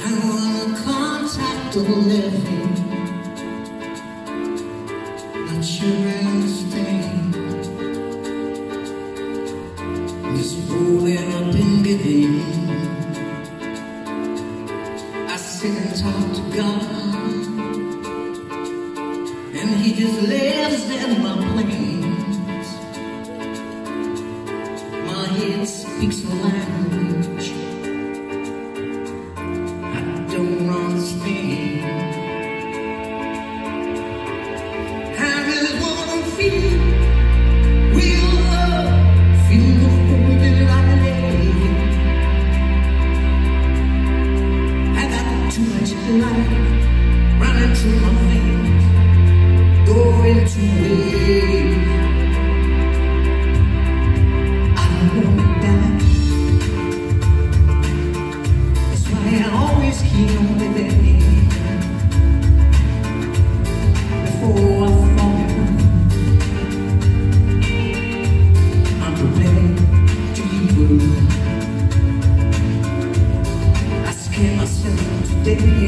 and one contact of living. Not sure anything is rolling up in giving. I sit and talk to God, and He just lives in my plains. My head speaks a language I don't understand. I just wanna feel real love, feel the hole that I live. I got too much life running through my veins, going to waste. I don't wanna die. That's why I always keep on living. Before I fall, I'm prepared to leave. I scare myself today.